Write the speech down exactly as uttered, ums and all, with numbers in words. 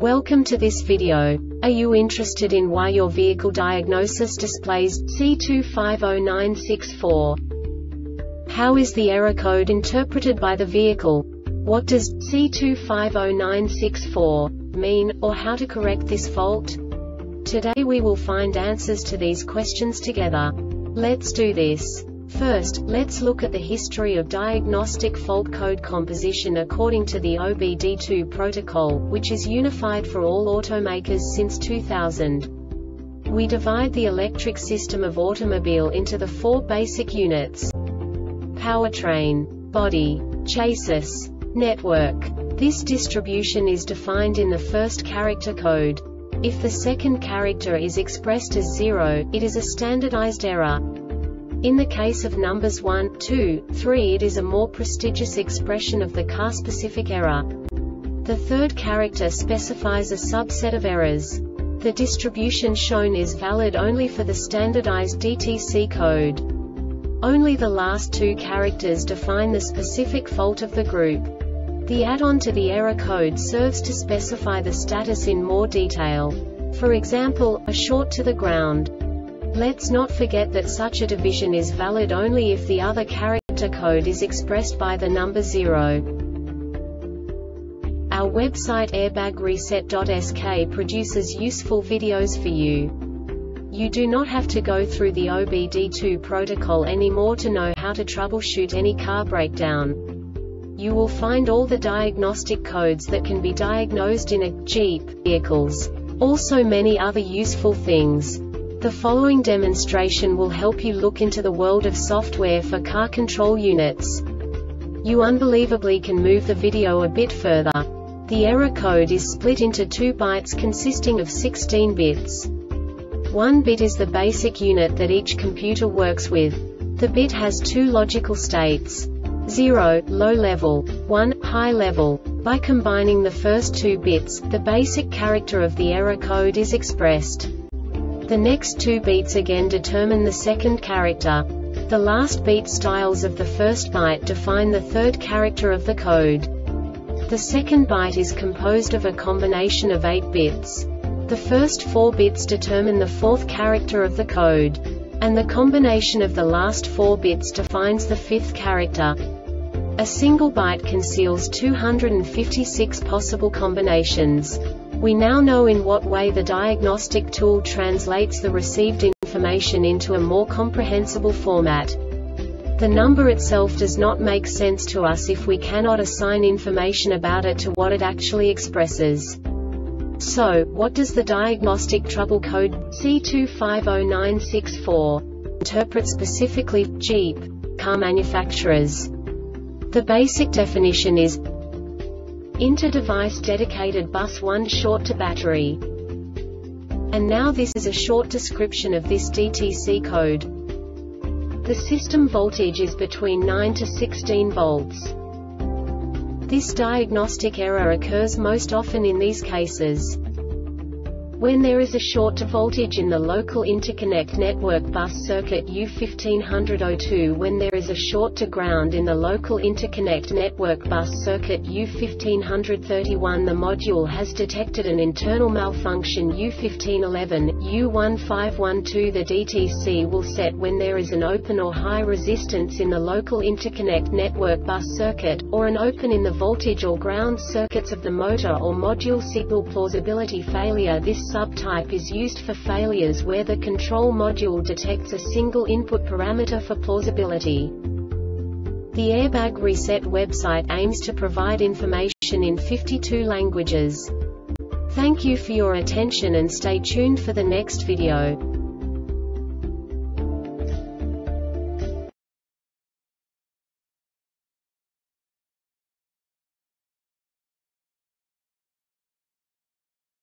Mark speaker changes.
Speaker 1: Welcome to this video. Are you interested in why your vehicle diagnosis displays C two five zero nine six four? How is the error code interpreted by the vehicle? What does C two five zero nine six four mean, or how to correct this fault? Today we will find answers to these questions together. Let's do this. First, let's look at the history of diagnostic fault code composition according to the O B D two protocol, which is unified for all automakers since two thousand. We divide the electric system of automobile into the four basic units: powertrain, body, chassis, network. This distribution is defined in the first character code. If the second character is expressed as zero, it is a standardized error. In the case of numbers one, two, three, it is a more prestigious expression of the car-specific error. The third character specifies a subset of errors. The distribution shown is valid only for the standardized D T C code. Only the last two characters define the specific fault of the group. The add-on to the error code serves to specify the status in more detail. For example, a short to the ground. Let's not forget that such a division is valid only if the other character code is expressed by the number zero. Our website airbag reset dot S K produces useful videos for you. You do not have to go through the O B D two protocol anymore to know how to troubleshoot any car breakdown. You will find all the diagnostic codes that can be diagnosed in a Jeep vehicles. Also many other useful things. The following demonstration will help you look into the world of software for car control units. You unbelievably can move the video a bit further. The error code is split into two bytes consisting of sixteen bits. One bit is the basic unit that each computer works with. The bit has two logical states: zero, low level, one, high level. By combining the first two bits, the basic character of the error code is expressed. The next two beats again determine the second character. The last beat styles of the first byte define the third character of the code. The second byte is composed of a combination of eight bits. The first four bits determine the fourth character of the code. And the combination of the last four bits defines the fifth character. A single byte conceals two hundred fifty-six possible combinations. We now know in what way the diagnostic tool translates the received information into a more comprehensible format. The number itself does not make sense to us if we cannot assign information about it to what it actually expresses. So, what does the diagnostic trouble code C two five zero nine six four interpret specifically for Jeep car manufacturers? The basic definition is inter-device dedicated bus one short to battery. And now this is a short description of this D T C code. The system voltage is between nine to sixteen volts. This diagnostic error occurs most often in these cases: when there is a short to voltage in the local interconnect network bus circuit U fifteen hundred oh two, when there is a short to ground in the local interconnect network bus circuit U fifteen thirty-one, the module has detected an internal malfunction U fifteen eleven, U fifteen twelve. The D T C will set when there is an open or high resistance in the local interconnect network bus circuit, or an open in the voltage or ground circuits of the motor or module signal plausibility failure. This subtype is used for failures where the control module detects a single input parameter for plausibility. The Airbag Reset website aims to provide information in fifty-two languages. Thank you for your attention and stay tuned for the next video.